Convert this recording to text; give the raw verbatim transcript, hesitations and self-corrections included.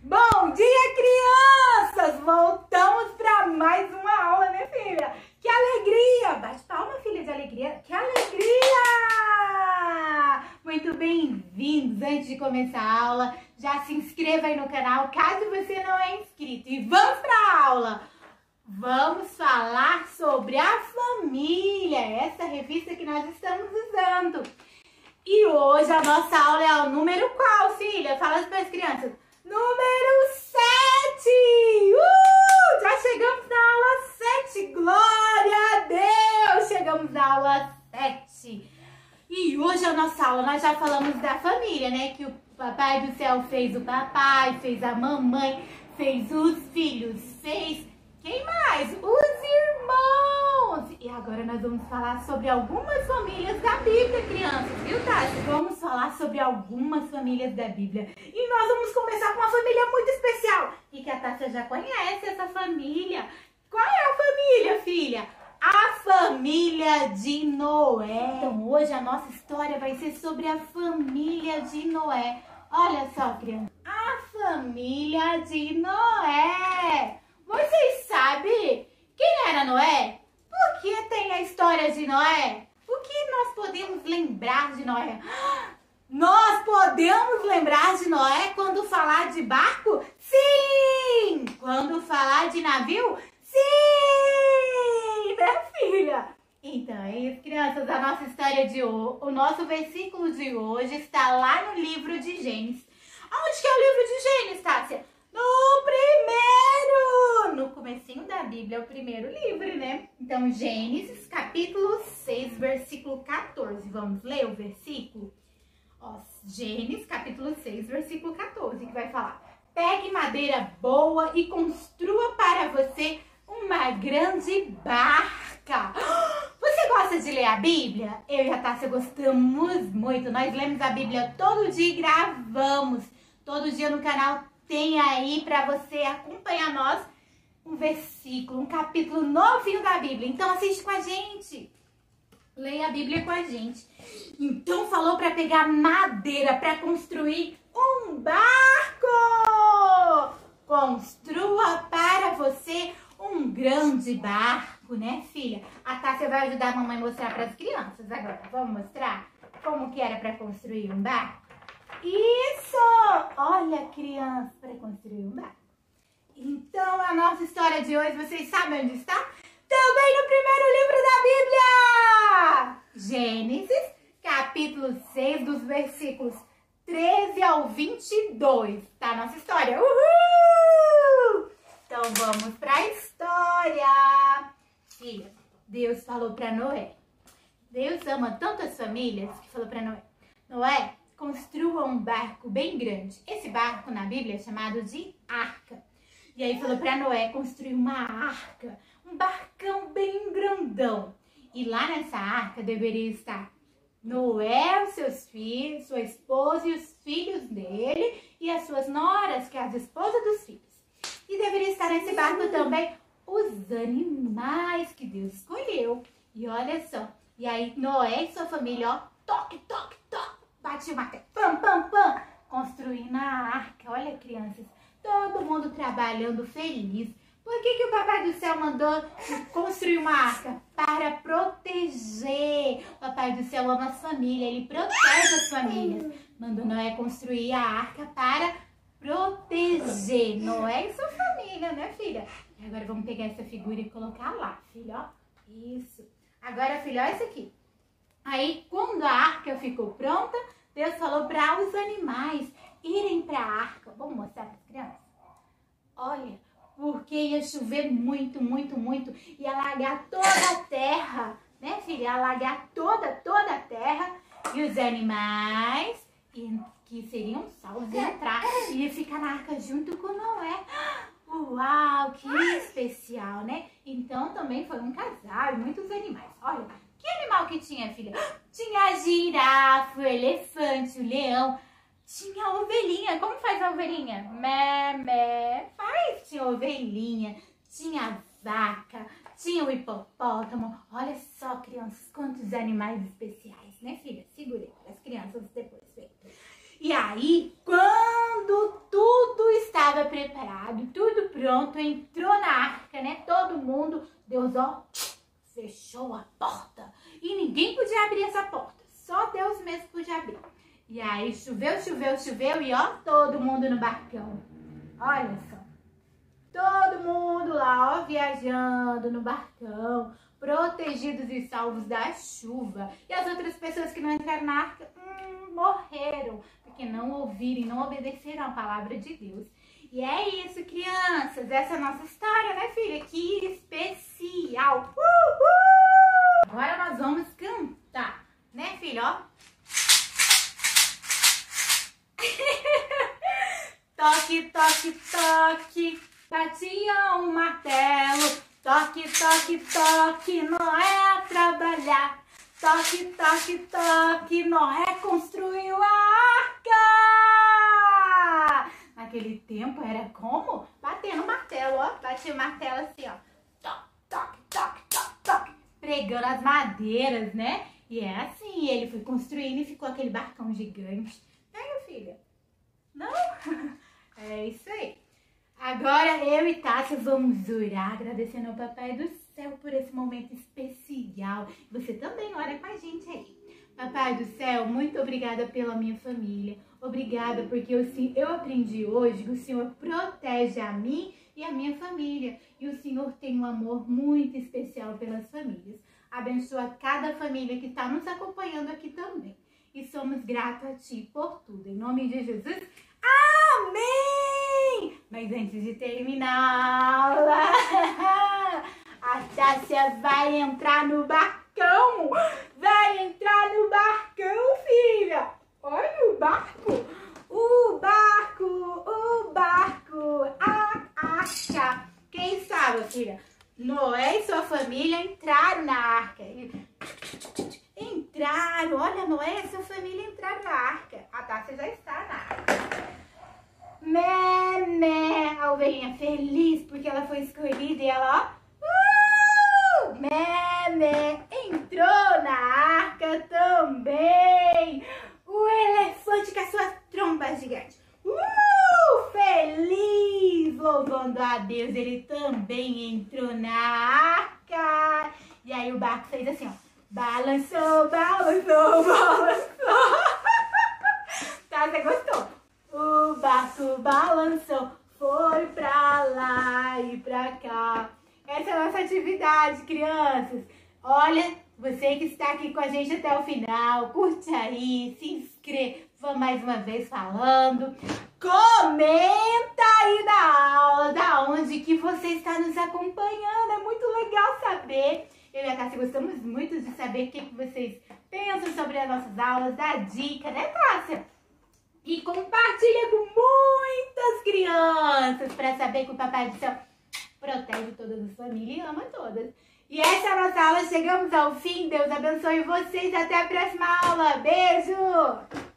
Bom dia, crianças! Voltamos para mais uma aula, né, filha? Que alegria! Bate palma, filha, de alegria. Que alegria! Muito bem-vindos! Antes de começar a aula, já se inscreva aí no canal, caso você não é inscrito. E vamos para a aula! Vamos falar sobre a família, essa revista que nós estamos usando. E hoje a nossa aula é o número qual, filha? Fala para as crianças. Número sete! Uh! Já chegamos na aula sete! Glória a Deus! Chegamos na aula sete. E hoje a nossa aula, nós já falamos da família, né? Que o Papai do Céu fez o papai, fez a mamãe, fez os filhos, fez... Quem mais? Os irmãos! E agora nós vamos falar sobre algumas famílias da Bíblia, crianças, viu, Tati? Vamos falar sobre algumas famílias da Bíblia. E nós vamos começar com uma família muito especial. E que a Tati já conhece essa família. Qual é a família, filha? A família de Noé. Então hoje a nossa história vai ser sobre a família de Noé. Olha só, criança. A família de Noé. Vocês sabem quem era Noé? Por que tem a história de Noé? O que nós podemos lembrar de Noé? Nós podemos lembrar de Noé quando falar de barco? Sim! Quando falar de navio? Sim! Né, filha? Então é isso, crianças. A nossa história de hoje, o nosso versículo de hoje está lá no livro de Gênesis. Aonde que é o livro de Gênesis, Tássia? No primeiro! No comecinho da Bíblia, é o primeiro livro, né? Então, Gênesis, capítulo seis, versículo quatorze. Vamos ler o versículo? Ó, Gênesis, capítulo seis, versículo quatorze, que vai falar: pegue madeira boa e construa para você uma grande barca. Você gosta de ler a Bíblia? Eu e a Tássia gostamos muito. Nós lemos a Bíblia todo dia e gravamos. Todo dia no canal tem aí para você acompanhar nós um versículo, um capítulo novinho da Bíblia. Então assiste com a gente. Leia a Bíblia com a gente. Então falou para pegar madeira para construir um barco. Construa para você um grande barco, né, filha? A Tássia vai ajudar a mamãe a mostrar para as crianças agora. Vamos mostrar como que era para construir um barco? Isso! Olha, criança, para construir um barco. Então, a nossa história de hoje, vocês sabem onde está? Também no primeiro livro da Bíblia! Gênesis, capítulo seis, dos versículos treze ao vinte e dois. Tá a nossa história? Uhul! Então, vamos para a história. Filha, Deus falou para Noé. Deus ama tantas famílias que falou para Noé. Noé, construa um barco bem grande. Esse barco na Bíblia é chamado de arca. E aí falou para Noé construir uma arca, um barcão bem grandão. E lá nessa arca deveria estar Noé, os seus filhos, sua esposa e os filhos dele e as suas noras, que é as esposas dos filhos. E deveria estar nesse barco também os animais que Deus escolheu. E olha só, e aí Noé e sua família, ó, toque, toque, toque. Bati uma tela, pam, pam, pam, construindo a arca. Olha, crianças, todo mundo trabalhando feliz. Por que que o Papai do Céu mandou construir uma arca? Para proteger. O Papai do Céu ama as famílias, ele protege as famílias. Mandou Noé construir a arca para proteger Noé e sua família, né, filha? E agora vamos pegar essa figura e colocar lá, filha, ó. Isso. Agora, filha, olha isso aqui. Aí, quando a arca ficou pronta, Deus falou para os animais irem para a arca. Vamos mostrar para as crianças? Olha, porque ia chover muito, muito, muito. Ia alagar toda a terra, né, filha? Ia alagar toda, toda a terra. E os animais, que seriam salvos, iam entrar e ia ficar na arca junto com Noé. Uau, que especial, né? Então, também foi um casal e muitos animais. Olha, que animal que tinha, filha? Tinha a girafa, o elefante, o leão. Tinha a ovelhinha. Como faz a ovelhinha? Mé, mé. Faz. Tinha a ovelhinha, tinha a vaca, tinha o hipopótamo. Olha só, crianças, quantos animais especiais, né, filha? Segurei para as crianças depois verem. E aí, quando tudo estava estava preparado, tudo pronto, entrou na arca, né? Todo mundo, Deus, ó, fechou a porta. E ninguém podia abrir essa porta, só Deus mesmo podia abrir. E aí choveu, choveu, choveu e ó, todo mundo no barcão. Olha só, todo mundo lá, ó, viajando no barcão, protegidos e salvos da chuva. E as outras pessoas que não entraram na arca, hum, morreram, porque não ouviram e não obedeceram a palavra de Deus. E é isso, crianças, essa é a nossa história, né, filha? Que especial! Uhul! Agora nós vamos cantar, né, filha, ó? Toque, toque, toque, batia um martelo. Toque, toque, toque, Noé a trabalhar. Toque, toque, toque, Noé construiu a arca. Naquele tempo era como? Batendo o martelo, ó. Batia o martelo assim, ó. Toque, toque, toque, toque, toque. Pregando as madeiras, né? E é assim, ele foi construindo e ficou aquele barcão gigante. Pega, filha. Não? É isso aí. Agora eu e Tássia vamos orar, agradecendo ao Papai do Céu por esse momento especial. Você também ora com a gente aí. Papai do Céu, muito obrigada pela minha família. Obrigada porque eu, eu aprendi hoje que o Senhor protege a mim e a minha família. E o Senhor tem um amor muito especial pelas famílias. Abençoa cada família que está nos acompanhando aqui também. E somos gratos a Ti por tudo. Em nome de Jesus, amém! Mas antes de terminar a aula, a Tássia vai entrar no barcão. Vai entrar no barcão, filha. Olha o barco. O barco, o barco, a arca. Quem sabe, filha? Noé e sua família entraram na arca. Entraram, olha, Noé e sua família entraram na arca. A Tássia já está na arca. Mé, mé, a ovelhinha feliz porque ela foi escolhida e ela, ó, uh, mé, mé, entrou na arca também. O elefante com a sua tromba gigante, uh, feliz, louvando a Deus, ele também entrou na arca. E aí o barco fez assim, ó, balançou, balançou, balançou. Tá, você gostou? O barco balançou, foi pra lá e pra cá. Essa é a nossa atividade, crianças. Olha, você que está aqui com a gente até o final, curte aí, se inscreva mais uma vez falando. Comenta aí na aula, da onde que você está nos acompanhando. É muito legal saber. Eu e a Tássia gostamos muito de saber o que, que vocês pensam sobre as nossas aulas, dá dica, né, Tássia? E compartilha com muitas crianças para saber que o Papai do Céu protege todas as famílias e ama todas. E essa é a nossa aula. Chegamos ao fim. Deus abençoe vocês. Até a próxima aula. Beijo!